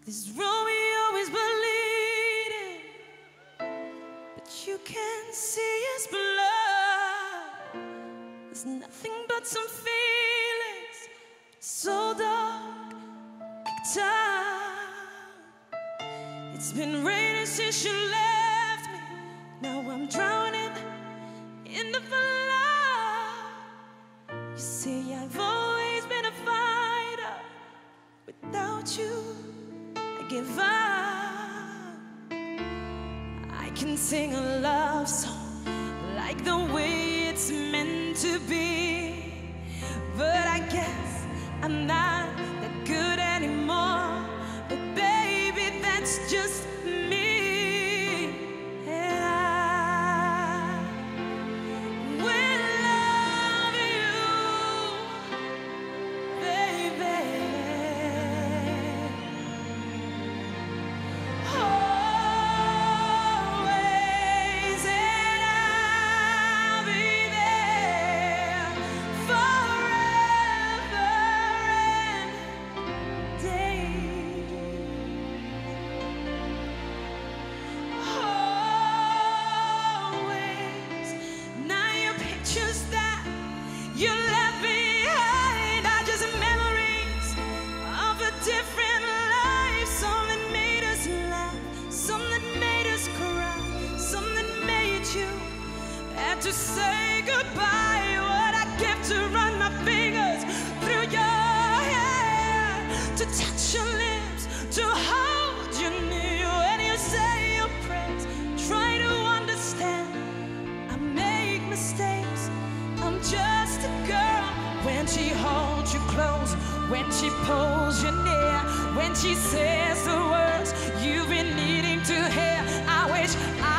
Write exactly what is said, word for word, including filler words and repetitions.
This Romeo is bleeding, but you can't see his blood. There's nothing but some feelings, so dark, like time. It's been raining since you left me. Now I'm drowning in the flood. You see, I've always been a fighter. Without you, I give up. I can sing a love song like the way it's meant to be, but I guess I'm not that good anymore. But baby, that's just me, and I will love you, baby. You left behind are just memories of a different life. Some that made us laugh, some that made us cry, some that made you have to say goodbye. What I give to run my fingers through your hair, to touch your lips, to hold you near when you say your prayers. Try to understand, I make mistakes. I'm just a girl when she holds you close, when she pulls you near, when she says the words you've been needing to hear. I wish I